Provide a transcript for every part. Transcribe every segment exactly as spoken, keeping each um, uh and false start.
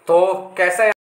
तो कैसा है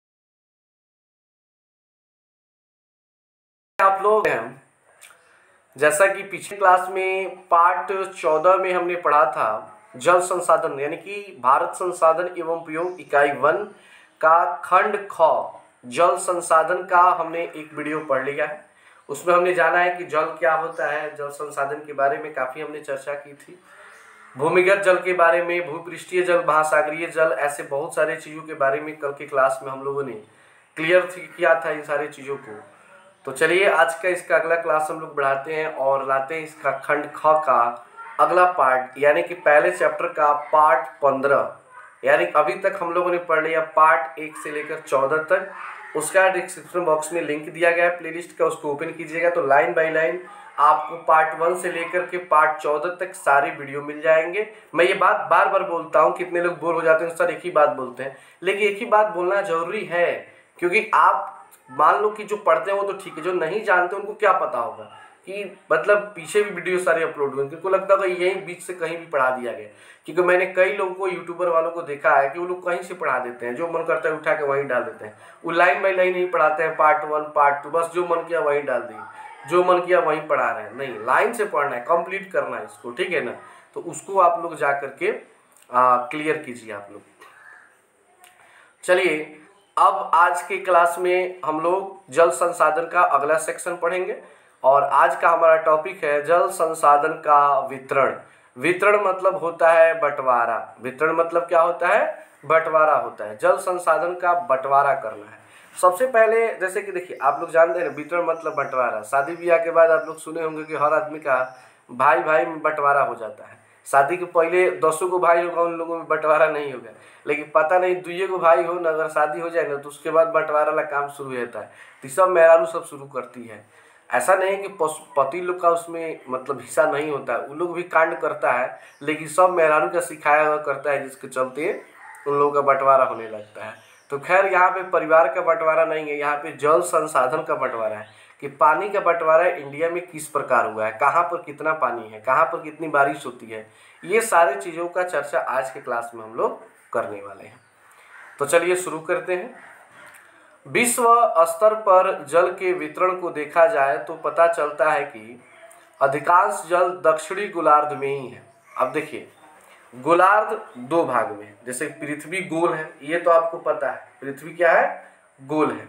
आप लोग हैं? जैसा कि पिछले क्लास में पार्ट चौदह में हमने पढ़ा था जल संसाधन यानी कि भारत संसाधन एवं उपयोग इकाई वन का खंड ख जल संसाधन का हमने एक वीडियो पढ़ लिया है। उसमें हमने जाना है कि जल क्या होता है, जल संसाधन के बारे में काफ़ी हमने चर्चा की थी, भूमिगत जल के बारे में, भूपृष्ठीय जल, महासागरीय जल, ऐसे बहुत सारे चीज़ों के बारे में कल की क्लास में हम लोगों ने क्लियर किया था इन सारी चीज़ों को। तो चलिए आज का इसका अगला क्लास हम लोग बढ़ाते हैं और लाते हैं इसका खंड ख का अगला पार्ट यानी कि पहले चैप्टर का पार्ट पंद्रह। यानी अभी तक हम लोगों ने पढ़ लिया पार्ट एक से लेकर चौदह तक। उसका डिस्क्रिप्शन बॉक्स में लिंक दिया गया है प्लेलिस्ट का, उसको ओपन कीजिएगा तो लाइन बाय लाइन आपको पार्ट वन से लेकर के पार्ट चौदह तक सारे वीडियो मिल जाएंगे। मैं ये बात बार बार बोलता हूँ, कितने लोग बोर हो जाते हैं सर एक ही बात बोलते हैं, लेकिन एक ही बात बोलना जरूरी है क्योंकि आप मान लो कि जो पढ़ते हैं वो तो ठीक है, जो नहीं जानते उनको क्या पता होगा कि मतलब पीछे भी वीडियो सारे अपलोड हुए, उनको लगता होगा यही बीच से कहीं भी पढ़ा दिया गया। क्योंकि मैंने कई लोगों को यूट्यूबर वालों को देखा है कि वो लोग कहीं से पढ़ा देते हैं, जो मन करता है उठा के वहीं डाल देते हैं। वो लाइन बाई लाइन नहीं पढ़ाते हैं, पार्ट वन पार्ट टू, बस जो मन किया वहीं डाल दिए, जो मन किया वहीं पढ़ा रहे हैं। नहीं, लाइन से पढ़ना है, कंप्लीट करना है इसको, ठीक है ना। तो उसको आप लोग जा करके क्लियर कीजिए आप लोग। चलिए अब आज के क्लास में हम लोग जल संसाधन का अगला सेक्शन पढ़ेंगे और आज का हमारा टॉपिक है जल संसाधन का वितरण। वितरण मतलब होता है बंटवारा। वितरण मतलब क्या होता है? बंटवारा होता है। जल संसाधन का बंटवारा करना है। सबसे पहले जैसे कि देखिए आप लोग जानते हैं वितरण मतलब बंटवारा। शादी ब्याह के बाद आप लोग सुने होंगे कि हर आदमी का भाई भाई में बंटवारा हो जाता है। शादी के पहले दसों को भाई होगा, उन लोगों में बंटवारा नहीं होगा, लेकिन पता नहीं दुइये को भाई हो ना, अगर शादी हो जाए ना तो उसके बाद बंटवारा वाला काम शुरू हो जाता है। तो सब मेहरारू सब शुरू करती है। ऐसा नहीं कि पति लोग का उसमें मतलब हिस्सा नहीं होता है, उन लोग भी कांड करता है, लेकिन सब मेहरारू का सिखाया हुआ करता है, जिसके चलते उन लोगों का बंटवारा होने लगता है। तो खैर यहाँ पे परिवार का बंटवारा नहीं है, यहाँ पे जल संसाधन का बंटवारा है कि पानी का बंटवारा इंडिया में किस प्रकार हुआ है, कहाँ पर कितना पानी है, कहाँ पर कितनी बारिश होती है, ये सारे चीज़ों का चर्चा आज के क्लास में हम लोग करने वाले हैं। तो चलिए शुरू करते हैं। विश्व स्तर पर जल के वितरण को देखा जाए तो पता चलता है कि अधिकांश जल दक्षिणी गोलार्ध में ही है। अब देखिए गोलार्ध दो भाग में है, जैसे पृथ्वी गोल है, ये तो आपको पता है पृथ्वी क्या है, गोल है,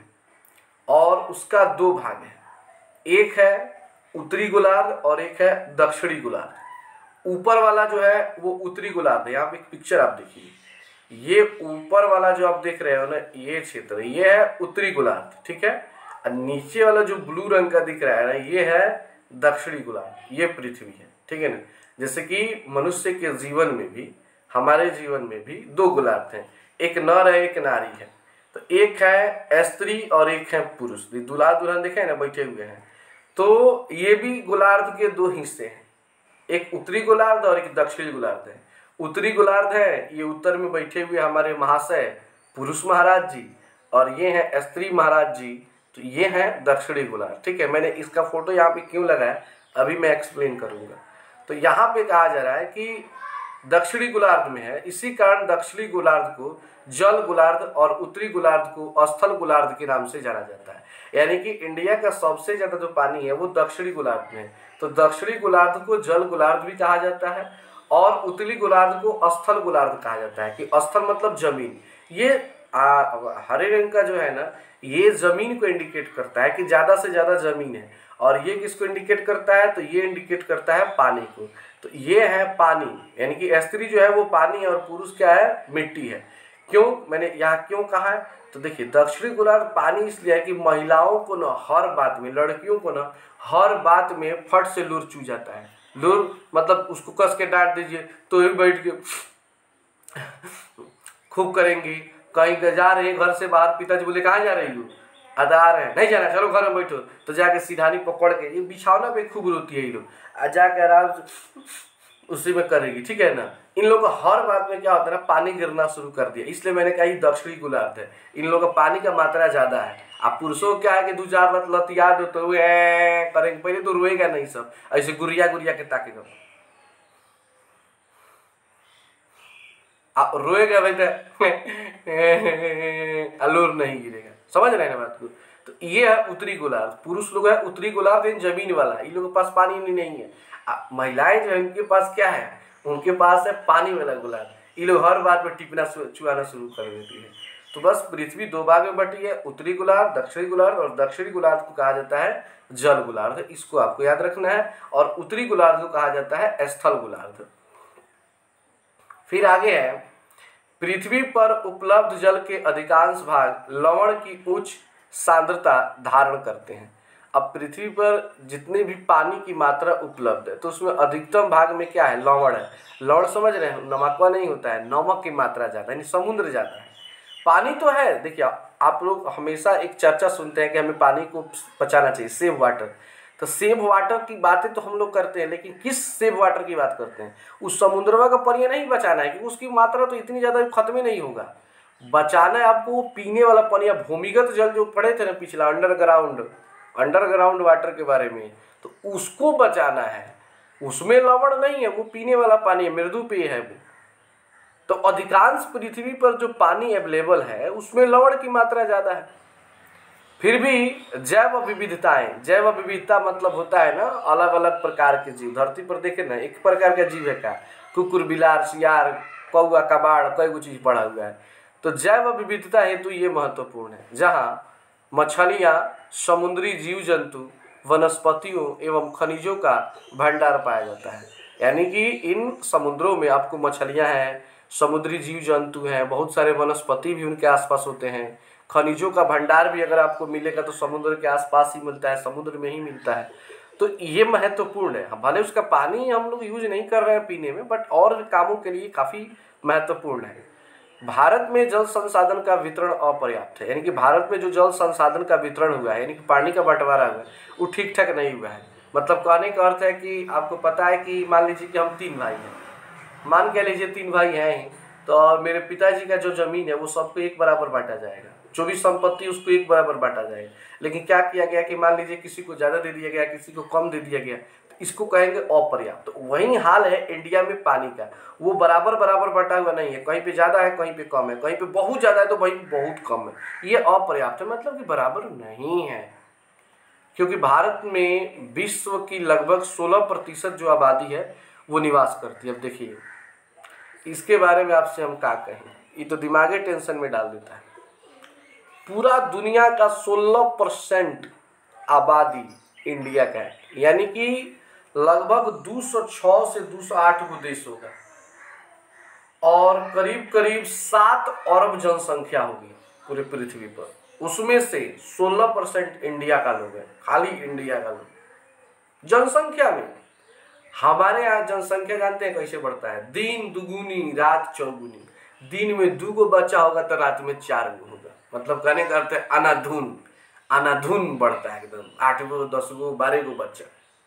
और उसका दो भाग है, एक है उत्तरी गोलार्ध और एक है दक्षिणी गोलार्ध। ऊपर वाला जो है वो उत्तरी गोलार्ध है। यहाँ पे एक पिक्चर आप देखिए, ये ऊपर वाला जो आप देख रहे हो ना, ये क्षेत्र ये है उत्तरी गोलार्ध, ठीक है। और नीचे वाला जो ब्लू रंग का दिख रहा है ना, ये है दक्षिणी गोलार्ध, ये पृथ्वी है, ठीक है ना। जैसे कि मनुष्य के जीवन में भी, हमारे जीवन में भी दो गोलार्ध हैं, एक नर है एक नारी है। तो एक है स्त्री और एक है पुरुष, दूल्हा दुल्हन देखे ना बैठे हुए हैं। तो ये भी गोलार्ध के दो हिस्से हैं, एक उत्तरी गोलार्ध और एक दक्षिणी गोलार्ध है। उत्तरी गोलार्ध है, ये उत्तर में बैठे हुए हमारे महाशय पुरुष महाराज जी, और ये हैं स्त्री महाराज जी, तो ये हैं दक्षिणी गोलार्ध, ठीक है। मैंने इसका फोटो यहाँ पे क्यों लगाया अभी मैं एक्सप्लेन करूँगा। तो यहाँ पे कहा जा रहा है कि दक्षिणी गोलार्ध में है, इसी कारण दक्षिणी गोलार्ध को जल गोलार्ध और उत्तरी गोलार्ध को स्थल गोलार्ध के नाम से जाना जाता है। यानी कि इंडिया का सबसे ज्यादा जो पानी है वो दक्षिणी गोलार्ध में है। तो दक्षिणी गोलार्ध को जल गोलार्ध भी कहा जाता है और उत्तरी गोलार्ध को स्थल गोलार्ध कहा जाता है। कि स्थल मतलब जमीन, ये आ, हरे रंग का जो है ना, ये जमीन को इंडिकेट करता है कि ज्यादा से ज्यादा जमीन है, और ये किसको इंडिकेट करता है, तो ये इंडिकेट करता है पानी को। तो ये है पानी, यानी कि स्त्री जो है वो पानी है और पुरुष क्या है, मिट्टी है। क्यों मैंने यहाँ क्यों कहा है, तो देखिए दक्षिणी गोलार्ध पानी इसलिए है कि महिलाओं को ना हर बात में, लड़कियों को ना हर बात में फट से लूर चू जाता है। लूर मतलब उसको कस के डांट दीजिए तो ही बैठ के खूब करेंगी। कहीं जा रहे हैं घर से बाहर, पिताजी बोले कहाँ जा रही हो, आधार है नहीं जाना, चलो घर में बैठो, तो जाके सीधानी पकड़ के ये बिछावना पे खूब रोती है ये लोग, जाके आराम से उसी में करेगी, ठीक है ना। इन लोगों को हर बात में क्या होता है ना, पानी गिरना शुरू कर दिया, इसलिए मैंने कहा दक्षिणी गोलार्ध है, इन लोगों का पानी का मात्रा ज्यादा है। आप पुरुषों क्या है कि दो चार लत लतिया दो तो करेंगे, पहले तो रोएगा नहीं, सब ऐसे गुरिया गुरिया के ताकेगा। आप रोएगा भाई तो अलूर नहीं गिरेगा। समझ रहे हैं ना बात को। तो ये है उत्तरी गोलार्ध। पुरुष लोग है उत्तरी गोलार्ध, जमीन वाला, इन लोगों के पास पानी नहीं, नहीं है। महिलाएं जो है उनके पास क्या है, उनके पास है पानी वाला गोलार्ध। ये लोग हर बात में टिपना चुआना शुरू कर देती है। तो बस पृथ्वी दो भाग में बटी है, उत्तरी गोलार्ध, दक्षिणी गोलार्ध, और दक्षिणी गोलार्ध को कहा जाता है जल गोलार्ध, इसको आपको याद रखना है। और उत्तरी गोलार्ध को कहा जाता है स्थल गोलार्ध। फिर आगे है, पृथ्वी पर उपलब्ध जल के अधिकांश भाग लवण की उच्च सांद्रता धारण करते हैं। अब पृथ्वी पर जितने भी पानी की मात्रा उपलब्ध है तो उसमें अधिकतम भाग में क्या है, लवण है। लवण समझ रहे हैं, नमकवा नहीं होता है, नमक की मात्रा ज़्यादा, यानी समुद्र ज़्यादा है। पानी तो है, देखिए आप लोग हमेशा एक चर्चा सुनते हैं कि हमें पानी को बचाना चाहिए, सेव वाटर। तो सेव वाटर की बातें तो हम लोग करते हैं, लेकिन किस सेव वाटर की बात करते हैं, उस समुद्रवा का पानी नहीं बचाना है, क्योंकि उसकी मात्रा तो इतनी ज़्यादा खत्म ही नहीं होगा। बचाना है आपको वो पीने वाला पानी, या भूमिगत जल जो पढ़े थे ना पिछला अंडरग्राउंड अंडरग्राउंड वाटर के बारे में, तो उसको बचाना है। उसमें लवण नहीं है, वो पीने वाला पानी है, मृदु पेय है वो। तो अधिकांश पृथ्वी पर जो पानी अवेलेबल है उसमें लवण की मात्रा ज़्यादा है। फिर भी जैव विविधताएं, जैव विविधता मतलब होता है ना अलग अलग प्रकार के जीव। धरती पर देखे ना एक प्रकार का जीव है क्या, कुकुर, बिलार, सियार, कौआ, कबाड़, कई कुछ चीज पड़ा हुआ है। तो जैव विविधता हेतु ये महत्वपूर्ण है, जहाँ मछलियाँ, समुद्री जीव जंतु, वनस्पतियों एवं खनिजों का भंडार पाया जाता है। यानी कि इन समुद्रों में आपको मछलियाँ हैं, समुद्री जीव जंतु हैं, बहुत सारे वनस्पति भी उनके आसपास होते हैं। खनिजों का भंडार भी अगर आपको मिलेगा तो समुद्र के आसपास ही मिलता है, समुद्र में ही मिलता है। तो ये महत्वपूर्ण है। भले उसका पानी हम लोग यूज नहीं कर रहे हैं पीने में, बट और कामों के लिए काफ़ी महत्वपूर्ण है। भारत में जल संसाधन का वितरण अपर्याप्त है, यानी कि भारत में जो जल संसाधन का वितरण हुआ है, यानी कि पानी का बंटवारा हुआ है, वो ठीक ठाक नहीं हुआ है। मतलब कहने का अर्थ है कि आपको पता है कि मान लीजिए कि हम तीन भाई हैं, मान के लीजिए तीन भाई हैं, तो मेरे पिताजी का जो जमीन है वो सबको एक बराबर बांटा जाएगा, जो भी संपत्ति उसको एक बराबर बांटा जाएगा। लेकिन क्या किया गया कि मान लीजिए किसी को ज़्यादा दे दिया गया, किसी को कम दे दिया गया, तो इसको कहेंगे अपर्याप्त। तो वही हाल है इंडिया में पानी का, वो बराबर बराबर बांटा हुआ नहीं है, कहीं पे ज़्यादा है, कहीं पे कम है, कहीं पे बहुत ज़्यादा है तो कहीं पे बहुत कम है। ये अपर्याप्त है, मतलब कि बराबर नहीं है। क्योंकि भारत में विश्व की लगभग सोलह प्रतिशत जो आबादी है वो निवास करती है। अब देखिए इसके बारे में आपसे हम क्या कहें, ये तो दिमागी टेंशन में डाल देता है। पूरा दुनिया का सोलह परसेंट आबादी इंडिया का है, यानी कि लगभग दो सौ छह से दो सौ आठ को देश होगा, और करीब करीब सात अरब जनसंख्या होगी पूरे पृथ्वी पर। उसमें से सोलह परसेंट इंडिया का लोग है, खाली इंडिया का लोग जनसंख्या में। हमारे यहाँ जनसंख्या जानते हैं कैसे बढ़ता है, दिन दुगुनी रात चौगुनी। दिन में दो गो बच्चा होगा तो रात में चार गो होगा, मतलब कहने का अर्थ है अनाधुन अनाधुन बढ़ता है एकदम, आठ गो दस गो बारह गो बच्चा।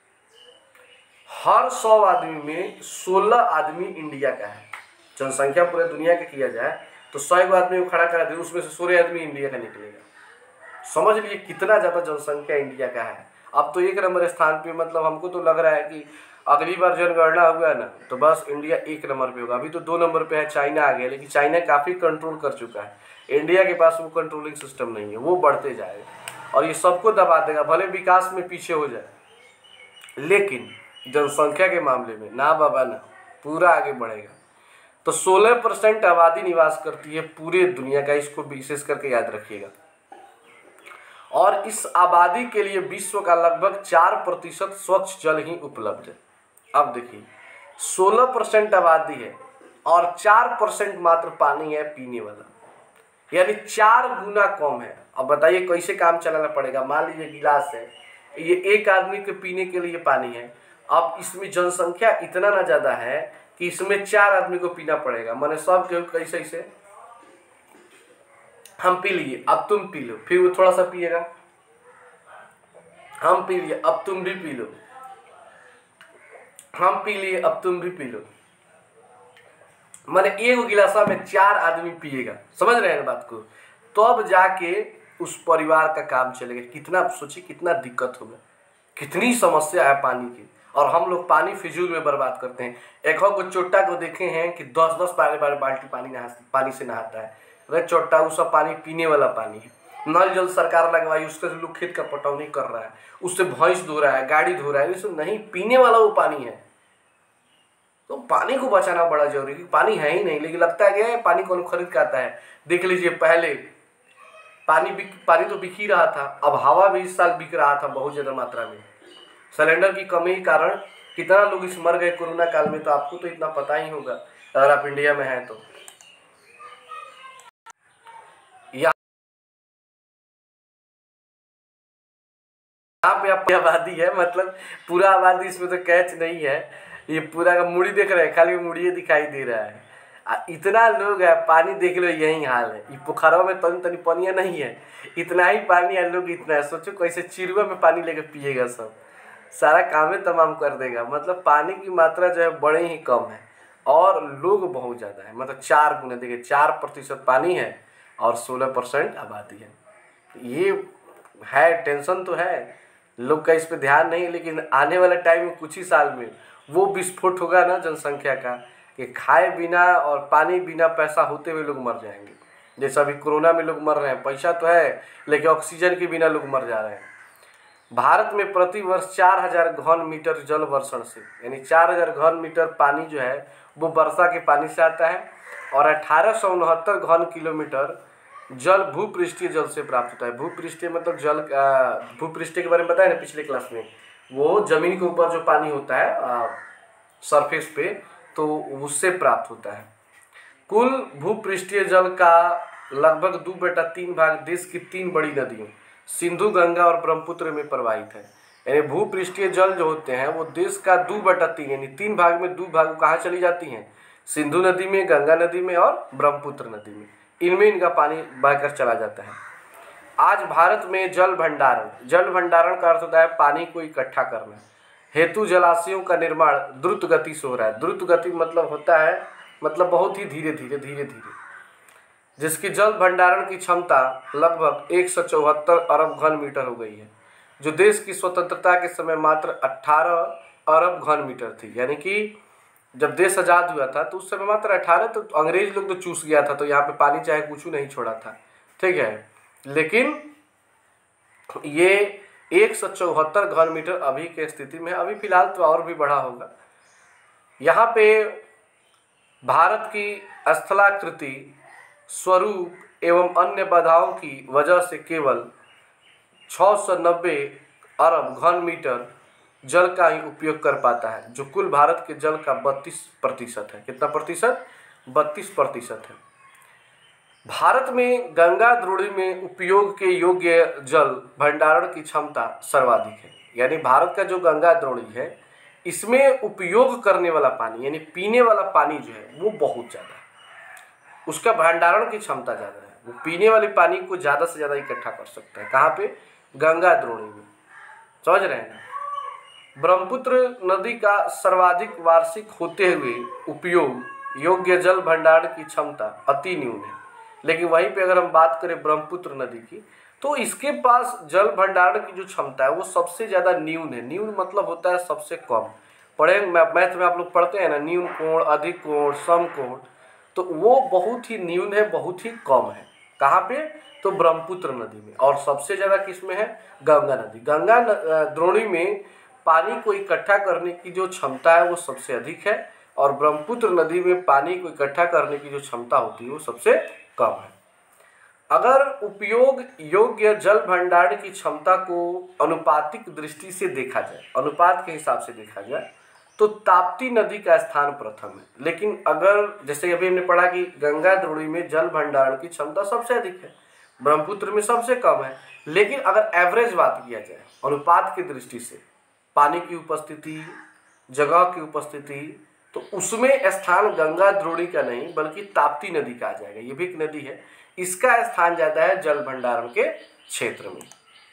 हर सौ आदमी में सोलह आदमी इंडिया का है। जनसंख्या पूरे दुनिया का किया जाए तो सौ गो आदमी को खड़ा करा दे, उसमें से सोलह आदमी इंडिया का निकलेगा। समझ लिए कितना ज़्यादा जनसंख्या इंडिया का है। अब तो एक नंबर स्थान पे, मतलब हमको तो लग रहा है कि अगली बार जनगणना हुआ ना तो बस इंडिया एक नंबर पे होगा। अभी तो दो नंबर पे है, चाइना आ गया, लेकिन चाइना काफ़ी कंट्रोल कर चुका है। इंडिया के पास वो कंट्रोलिंग सिस्टम नहीं है, वो बढ़ते जाएगा और ये सबको दबा देगा, भले विकास में पीछे हो जाए, लेकिन जनसंख्या के मामले में ना बाबा ना, पूरा आगे बढ़ेगा। तो सोलह परसेंट आबादी निवास करती है पूरे दुनिया का, इसको विशेष करके याद रखिएगा। और इस आबादी के लिए विश्व का लगभग चार प्रतिशत स्वच्छ जल ही उपलब्ध है। अब देखिए सोलह परसेंट आबादी है और चार परसेंट मात्र पानी है पीने वाला, यानी चार गुना कम है। अब बताइए कैसे काम चलाना पड़ेगा। मान लीजिए गिलास है, ये एक आदमी के पीने के लिए पानी है। अब इसमें जनसंख्या इतना ना ज़्यादा है कि इसमें चार आदमी को पीना पड़ेगा, मैंने सब के कैसे ऐसे हम पी लिए, अब तुम पी लो, फिर वो थोड़ा सा पिएगा, हम पी लिए, अब तुम भी पी लो, हम पी लिए, अब तुम भी पी लो। मैंने एक गिलासा में चार आदमी पिएगा, समझ रहे हैं बात को, तो अब जाके उस परिवार का काम चलेगा। कितना सोचिए, कितना दिक्कत होगा, कितनी समस्या है पानी की। और हम लोग पानी फिजूल में बर्बाद करते हैं। एक को चोट्टा को देखे हैं कि दस दस बारह बारह बाल्टी पानी नहा पानी से नहाता है। अरे चोट्टा वो सब पानी पीने वाला पानी है। नल जल सरकार लगवाई, उससे लोग खेत का पटौनी कर रहा है, उससे भैंस धो रहा है, गाड़ी धो रहा है, ये सब नहीं, पीने वाला वो पानी है। तो पानी को बचाना बड़ा जरूरी है। पानी है ही नहीं, लेकिन लगता है कि पानी कौन खरीद के आता है। देख लीजिए पहले पानी बिक पानी तो बिक ही रहा था, अब हवा भी इस साल बिक रहा था बहुत ज़्यादा मात्रा में। सिलेंडर की कमी के कारण कितना लोग इस मर गए कोरोना काल में, तो आपको तो इतना पता ही होगा अगर आप इंडिया में हैं तो। यहाँ पे आपकी आबादी है, मतलब पूरा आबादी इसमें तो कैच नहीं है। ये पूरा का मुड़ी देख रहे हैं, खाली मुड़ी दिखाई दे रहा है। आ, इतना लोग है, पानी देख लो यही हाल है। ये पोखरों में तनी तनी पानिया नहीं है, इतना ही पानी है, लोग इतना है। सोचो कैसे चिड़ुआ में पानी लेके पिएगा, सब सारा काम ही तमाम कर देगा। मतलब पानी की मात्रा जो है बड़े ही कम है और लोग बहुत ज़्यादा है। मतलब चार गुना देखिए, चार प्रतिशत पानी है और सोलह परसेंट आबादी है। ये है, टेंशन तो है, लोग का इस पे ध्यान नहीं। लेकिन आने वाले टाइम में कुछ ही साल में वो विस्फोट होगा ना जनसंख्या का, कि खाए बिना और पानी बिना पैसा होते हुए लोग मर जाएंगे। जैसे अभी कोरोना में लोग मर रहे हैं, पैसा तो है लेकिन ऑक्सीजन के बिना लोग मर जा रहे हैं। भारत में प्रति वर्ष चार हजार घन मीटर जल वर्षण से, यानी चार हजार घन मीटर पानी जो है वो वर्षा के पानी से आता है और अठारह सौ उनहत्तर घन किलोमीटर जल भूपृष्ठीय जल से प्राप्त होता है। भूपृष्ठीय मतलब जल, भूपृष्ठीय के बारे में बताया ना पिछले क्लास में, वो जमीन के ऊपर जो पानी होता है सरफेस पे, तो उससे प्राप्त होता है। कुल भूपृष्ठीय जल का लगभग दो बटा तीन भाग देश की तीन बड़ी नदियों सिंधु, गंगा और ब्रह्मपुत्र में प्रवाहित है। यानी भूपृष्ठीय जल जो होते हैं वो देश का दो बटा तीन यानी तीन भाग में दो भाग कहाँ चली जाती हैं, सिंधु नदी में, गंगा नदी में और ब्रह्मपुत्र नदी में। इनमें इनका पानी बहकर चला जाता है। आज भारत में जल भंडारण, जल भंडारण का अर्थ होता है पानी को इकट्ठा करना हेतु जलाशयों का निर्माण द्रुत गति से हो रहा है। द्रुत गति मतलब होता है मतलब बहुत ही धीरे धीरे धीरे धीरे, जिसकी जल भंडारण की क्षमता लगभग एक सौ चौहत्तर अरब घन मीटर हो गई है, जो देश की स्वतंत्रता के समय मात्र अठारह अरब घन मीटर थी। यानी कि जब देश आज़ाद हुआ था तो उस समय मात्र अठारह, तो अंग्रेज लोग तो चूस गया था, तो यहाँ पे पानी चाहे कुछ नहीं छोड़ा था, ठीक है। लेकिन ये एक सौ चौहत्तर घन मीटर अभी के स्थिति में, अभी फिलहाल तो और भी बढ़ा होगा। यहाँ पे भारत की स्थलाकृति, स्वरूप एवं अन्य बाधाओं की वजह से केवल छः सौ नब्बे अरब घन मीटर जल का ही उपयोग कर पाता है, जो कुल भारत के जल का बत्तीस प्रतिशत है। कितना प्रतिशत? बत्तीस प्रतिशत है। भारत में गंगा द्रोणी में उपयोग के योग्य जल भंडारण की क्षमता सर्वाधिक है। यानी भारत का जो गंगा द्रोणी है इसमें उपयोग करने वाला पानी यानी पीने वाला पानी जो है वो बहुत ज़्यादा है, उसका भंडारण की क्षमता ज़्यादा है। वो पीने वाले पानी को ज़्यादा से ज़्यादा इकट्ठा कर सकता है। कहाँ पे? गंगा द्रोणी में। समझ रहे हैं ना? ब्रह्मपुत्र नदी का सर्वाधिक वार्षिक होते हुए उपयोग योग्य जल भंडारण की क्षमता अति न्यून है। लेकिन वहीं पे अगर हम बात करें ब्रह्मपुत्र नदी की, तो इसके पास जल भंडारण की जो क्षमता है वो सबसे ज़्यादा न्यून है। न्यून मतलब होता है सबसे कम। पढ़े मैथ में आप लोग पढ़ते हैं ना, न्यून कोण, अधिक कोण, सम कोण, तो वो बहुत ही न्यून है, बहुत ही कम है। कहाँ पे? तो ब्रह्मपुत्र नदी में। और सबसे ज़्यादा किस में है? गंगा नदी। गंगा द्रोणी में पानी को इकट्ठा करने की जो क्षमता है वो सबसे अधिक है और ब्रह्मपुत्र नदी में पानी को इकट्ठा करने की जो क्षमता होती है वो सबसे कम है। अगर उपयोग योग्य जल भंडारण की क्षमता को अनुपातिक दृष्टि से देखा जाए, अनुपात के हिसाब से देखा जाए, तो ताप्ती नदी का स्थान प्रथम है। लेकिन अगर जैसे अभी हमने पढ़ा कि गंगा द्रोणी में जल भंडारण की क्षमता सबसे अधिक है, ब्रह्मपुत्र में सबसे कम है। लेकिन अगर एवरेज बात किया जाए अनुपात की दृष्टि से, पानी की उपस्थिति, जगह की उपस्थिति, तो उसमें स्थान गंगा द्रोणी का नहीं बल्कि ताप्ती नदी का आ जाएगा। ये भी एक नदी है, इसका स्थान ज़्यादा है जल भंडारण के क्षेत्र में।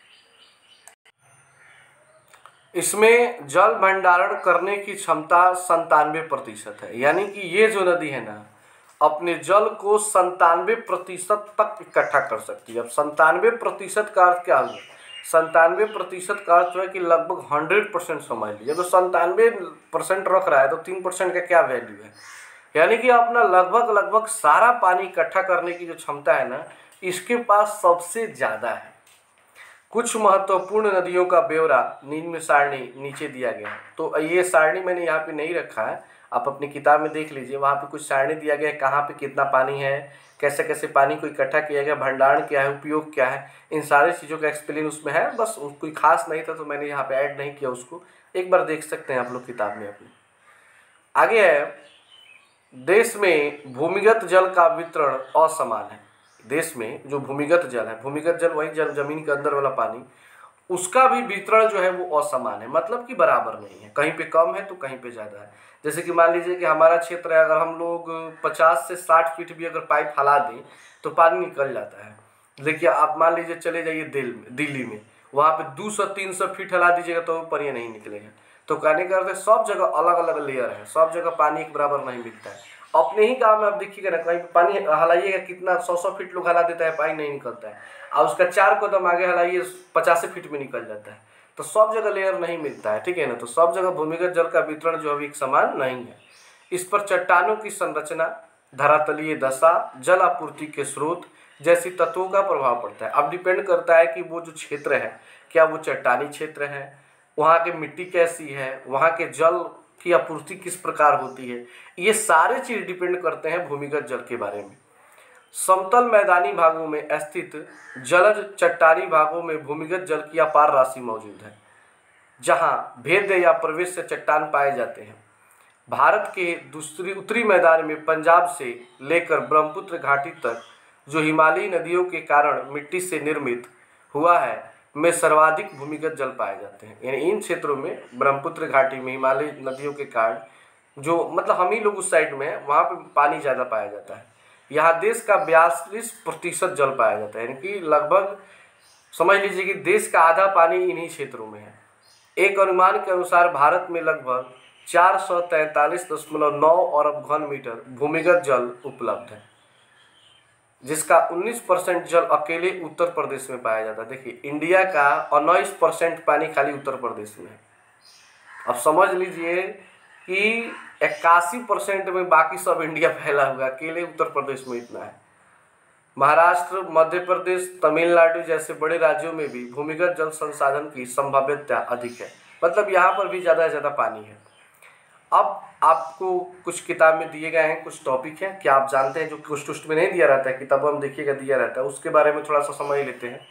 इसमें जल भंडारण करने की क्षमता संतानवे प्रतिशत है। यानी कि ये जो नदी है ना, अपने जल को संतानवे प्रतिशत तक इकट्ठा कर सकती है। अब संतानवे प्रतिशत का अर्थ क्या होगा? संतानवे प्रतिशत का अर्थ है कि लगभग हंड्रेड परसेंट समझ लीजिए। तो संतानवे परसेंट रख रहा है तो तीन परसेंट का क्या वैल्यू है, यानी कि अपना लगभग लगभग सारा पानी इकट्ठा करने की जो क्षमता है ना, इसके पास सबसे ज़्यादा है। कुछ महत्वपूर्ण नदियों का ब्यौरा निम्न सारणी नीचे दिया गया है। तो ये सारणी मैंने यहाँ पे नहीं रखा है, आप अपनी किताब में देख लीजिए, वहाँ पे कुछ सारणी दिया गया है, कहाँ पे कितना पानी है, कैसे कैसे पानी को इकट्ठा किया गया, भंडारण क्या है, उपयोग क्या है, इन सारी चीज़ों का एक्सप्लेन उसमें है। बस कोई खास नहीं था तो मैंने यहाँ पे ऐड नहीं किया उसको, एक बार देख सकते हैं आप लोग किताब में अपनी। आगे है, देश में भूमिगत जल का वितरण असमान है। देश में जो भूमिगत जल है, भूमिगत जल वही जल जमीन के अंदर वाला पानी, उसका भी वितरण जो है वो असमान है, मतलब कि बराबर नहीं है, कहीं पे कम है तो कहीं पे ज़्यादा है। जैसे कि मान लीजिए कि हमारा क्षेत्र है, अगर हम लोग पचास से साठ फीट भी अगर पाइप फैला दें तो पानी निकल जाता है। देखिए आप मान लीजिए चले जाइए दिल्ली में दिल्ली में वहाँ पे दो सौ तीन सौ फीट हिला दीजिएगा तो पानी नहीं निकलेगा। तो कहने का अर्थ है सब जगह अलग अलग लेयर है, सब जगह पानी एक बराबर नहीं मिलता है। अपने ही गांव में आप देखिएगा ना, कहीं पानी हलाइएगा कितना सौ सौ फीट लोग हला देता है, पानी नहीं निकलता है, और उसका चार कदम आगे हलाइए पचासी फीट में निकल जाता है। तो सब जगह लेयर नहीं मिलता है, ठीक है ना। तो सब जगह भूमिगत जल का वितरण जो अभी एक समान नहीं है। इस पर चट्टानों की संरचना, धरातलीय दशा, जल आपूर्ति के स्रोत जैसी तत्वों का प्रभाव पड़ता है। अब डिपेंड करता है कि वो जो क्षेत्र है, क्या वो चट्टानी क्षेत्र है, वहाँ की मिट्टी कैसी है, वहाँ के जल की आपूर्ति किस प्रकार होती है, ये सारे चीज़ डिपेंड करते हैं भूमिगत जल के बारे में। समतल मैदानी भागों में स्थित जलज चट्टानी भागों में भूमिगत जल की अपार राशि मौजूद है, जहाँ भेद या प्रवेश से चट्टान पाए जाते हैं। भारत के दूसरी उत्तरी मैदान में पंजाब से लेकर ब्रह्मपुत्र घाटी तक जो हिमालयी नदियों के कारण मिट्टी से निर्मित हुआ है में सर्वाधिक भूमिगत जल पाए जाते हैं। यानी इन क्षेत्रों में ब्रह्मपुत्र घाटी में हिमालयी नदियों के कारण जो मतलब हम ही लोग उस साइड में हैं, वहाँ पे पानी ज़्यादा पाया जाता है। यहाँ देश का बयालीस प्रतिशत जल पाया जाता है, यानी कि लगभग समझ लीजिए कि देश का आधा पानी इन्हीं क्षेत्रों में है। एक अनुमान के अनुसार भारत में लगभग चार सौ तैंतालीस दशमलव नौ अरब घन मीटर भूमिगत जल उपलब्ध है, जिसका उन्नीस परसेंट जल अकेले उत्तर प्रदेश में पाया जाता है। देखिए इंडिया का उन्नीस परसेंट पानी खाली उत्तर प्रदेश में है। अब समझ लीजिए कि इक्यासी परसेंट में बाकी सब इंडिया फैला हुआ, अकेले उत्तर प्रदेश में इतना है। महाराष्ट्र, मध्य प्रदेश, तमिलनाडु जैसे बड़े राज्यों में भी भूमिगत जल संसाधन की संभाव्यता अधिक है, मतलब यहाँ पर भी ज़्यादा से ज़्यादा पानी है। अब आपको कुछ किताब में दिए गए हैं कुछ टॉपिक हैं, क्या आप जानते हैं जो कुछ टुस्ट में नहीं दिया रहता है, किताबों में देखिएगा दिया रहता है, उसके बारे में थोड़ा सा समझ लेते हैं।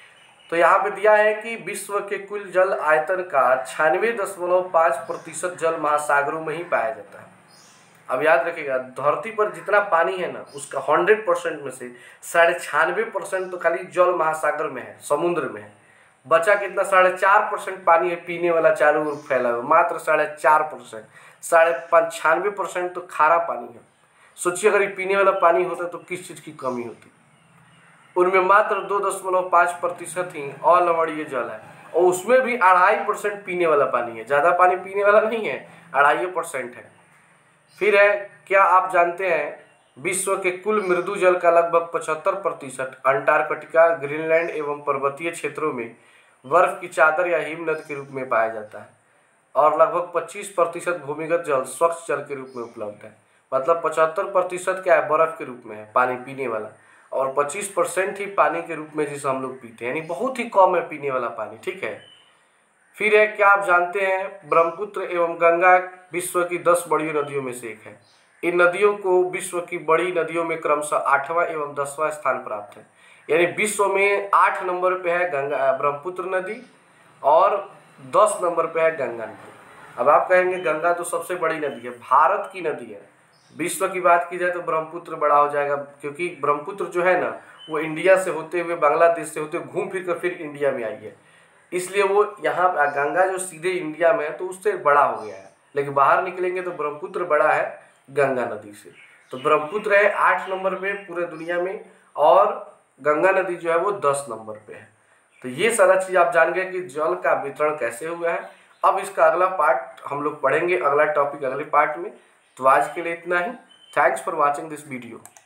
तो यहाँ पे दिया है कि विश्व के कुल जल आयतन का छियानवे दशमलव पाँच प्रतिशत जल महासागरों में ही पाया जाता है। अब याद रखिएगा, धरती पर जितना पानी है ना, उसका हंड्रेड परसेंट में से साढ़े छियानवे परसेंट तो खाली जल महासागर में है, समुद्र में है। बचा कितना, साढ़े चार परसेंट पानी है पीने वाला चारों ओर फैला हुआ, मात्र साढ़े चार परसेंट साढ़े पंचानवे परसेंट तो खारा पानी है। सोचिए अगर ये पीने वाला पानी होता तो किस चीज़ की कमी होती। उनमें मात्र दो दशमलव पाँच प्रतिशत ही अलवणीय जल है, और उसमें भी अढ़ाई परसेंट पीने वाला पानी है, ज़्यादा पानी पीने वाला नहीं है, अढ़ाई परसेंट है। फिर है, क्या आप जानते हैं विश्व के कुल मृदु जल का लगभग पचहत्तर प्रतिशत अंटार्कटिका, ग्रीनलैंड एवं पर्वतीय क्षेत्रों में बर्फ की चादर या हिमनद के रूप में पाया जाता है, और लगभग पच्चीस प्रतिशत भूमिगत जल स्वच्छ जल के रूप में उपलब्ध है। मतलब पचहत्तर प्रतिशत क्या है, बर्फ के रूप में है पानी पीने वाला, और पच्चीस परसेंट ही पानी के रूप में जिसे हम लोग पीते हैं, यानी बहुत ही कम है पीने वाला पानी, ठीक है। फिर है, क्या आप जानते हैं ब्रह्मपुत्र एवं गंगा विश्व की दस बड़ी नदियों में से एक है। इन नदियों को विश्व की बड़ी नदियों में क्रमशः आठवां एवं दसवां स्थान प्राप्त है, यानी विश्व में आठ नंबर पे है गंगा ब्रह्मपुत्र नदी और दस नंबर पे है गंगा नदी। अब आप कहेंगे गंगा तो सबसे बड़ी नदी है, भारत की नदी है, विश्व की बात की जाए तो ब्रह्मपुत्र बड़ा हो जाएगा, क्योंकि ब्रह्मपुत्र जो है ना वो इंडिया से होते हुए बांग्लादेश से होते हुए घूम फिर कर फिर इंडिया में आई है, इसलिए वो यहाँ गंगा जो सीधे इंडिया में है तो उससे बड़ा हो गया है। लेकिन बाहर निकलेंगे तो ब्रह्मपुत्र बड़ा है गंगा नदी से। तो ब्रह्मपुत्र है आठ नंबर पे पूरे दुनिया में, और गंगा नदी जो है वो दस नंबर पे है। तो ये सारा चीज़ आप जान गए कि जल का वितरण कैसे हुआ है। अब इसका अगला पार्ट हम लोग पढ़ेंगे, अगला टॉपिक अगले पार्ट में। तो आज के लिए इतना ही। Thanks for watching this video.